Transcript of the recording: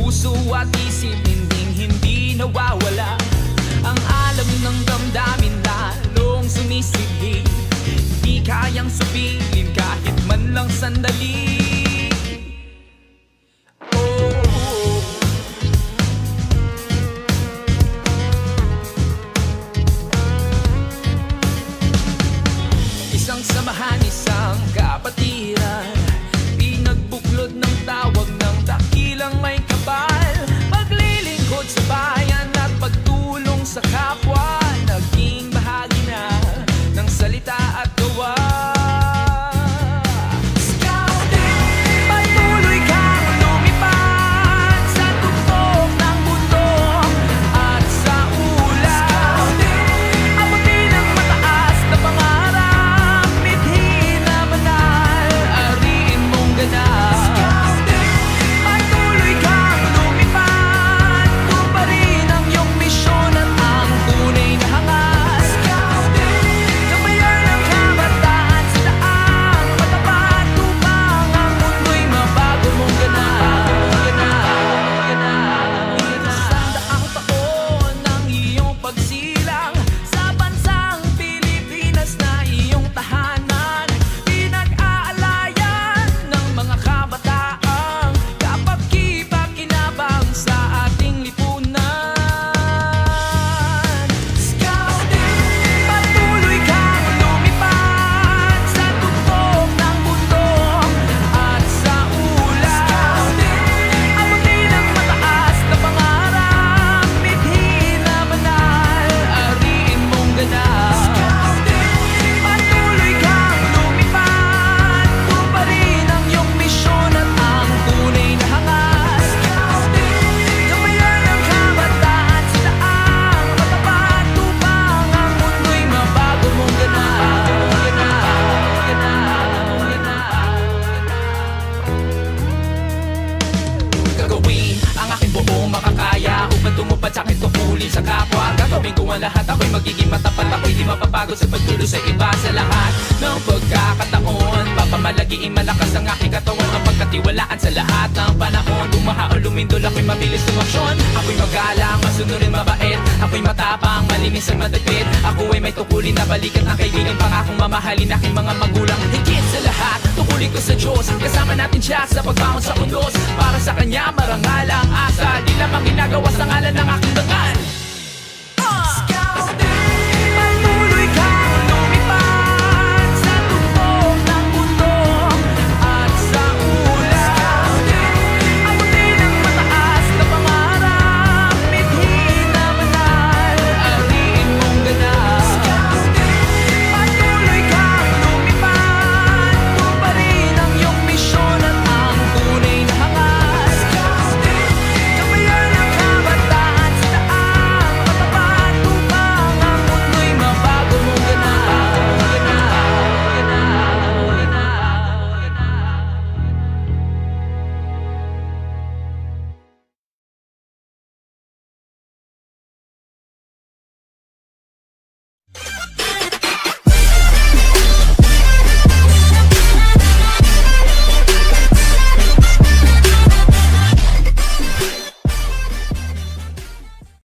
puso at isip, hindi nawawala. Ang alam ng damdamin lalong sumisigig, di kayang supilin kahit man lang sandali. Isang samahan, isang kapatiran, pinagbuklod ng tawag ng dakilang may kapal. Paglilingkod sa bayan at pagtulong sa kapwa, naging bahagi na ng salita at gawa. Tumupad sa'kin tungkulin sa kapwa. Gagawin ko ang lahat, ako'y magiging matapat. Ako'y di mapapagod sa pagtulo sa iba. Sa lahat ng pagkakataon, papamalagiin malakas ang aking katawan. Ang pagkatiwalaan sa lahat ng panahon. Bumaha o lumindol, ako'y mabilis tumaksyon. Ako'y magalang, masunurin, mabait. Ako'y matapang, malinis at madagpit. Ako ay may tukulin na balikan ng kaibigan. Pangakong mamahalin aking mga magulang. Higit sa lahat, tukulin ko sa Diyos. Kasama natin siya sa pagbangon sa undos. Para sa Kanya marangal ang asa, di lamang ginagawa sa ngalan ng aking dangal.